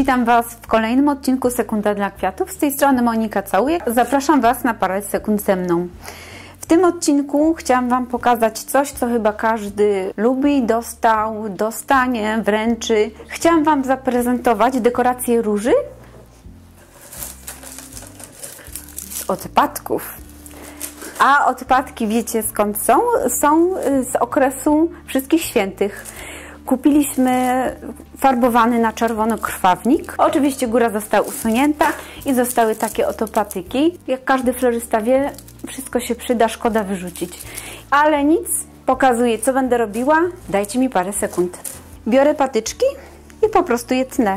Witam Was w kolejnym odcinku Sekunda dla Kwiatów. Z tej strony Monika Całujek. Zapraszam Was na parę sekund ze mną. W tym odcinku chciałam Wam pokazać coś, co chyba każdy lubi, dostał, dostanie, wręczy. Chciałam Wam zaprezentować dekorację róży z odpadków. A odpadki wiecie skąd są? Są z okresu Wszystkich Świętych. Kupiliśmy farbowany na czerwono krwawnik. Oczywiście góra została usunięta i zostały takie oto patyki. Jak każdy florzysta wie, wszystko się przyda, szkoda wyrzucić. Ale nic, pokazuję co będę robiła. Dajcie mi parę sekund. Biorę patyczki i po prostu je tnę.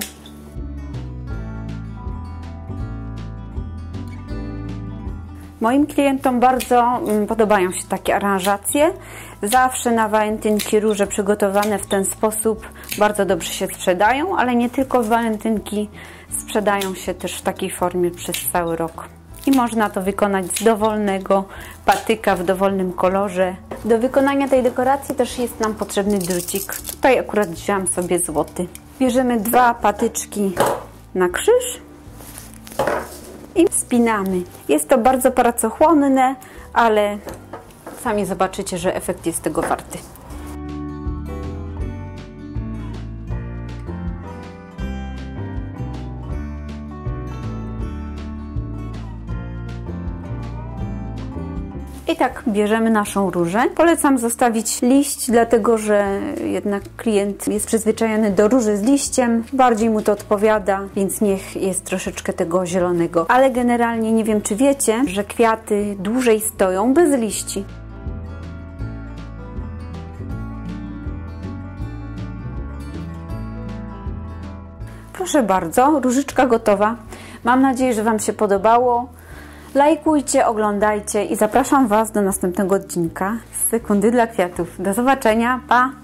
Moim klientom bardzo podobają się takie aranżacje. Zawsze na walentynki róże przygotowane w ten sposób bardzo dobrze się sprzedają, ale nie tylko walentynki, sprzedają się też w takiej formie przez cały rok. I można to wykonać z dowolnego patyka w dowolnym kolorze. Do wykonania tej dekoracji też jest nam potrzebny drucik. Tutaj akurat wziąłam sobie złoty. Bierzemy 2 patyczki na krzyż i spinamy. Jest to bardzo pracochłonne, ale sami zobaczycie, że efekt jest tego warty. I tak bierzemy naszą różę. Polecam zostawić liść, dlatego że jednak klient jest przyzwyczajony do róży z liściem. Bardziej mu to odpowiada, więc niech jest troszeczkę tego zielonego. Ale generalnie nie wiem, czy wiecie, że kwiaty dłużej stoją bez liści. Proszę bardzo, różyczka gotowa. Mam nadzieję, że Wam się podobało. Lajkujcie, oglądajcie i zapraszam Was do następnego odcinka z Sekundy dla Kwiatów. Do zobaczenia, pa!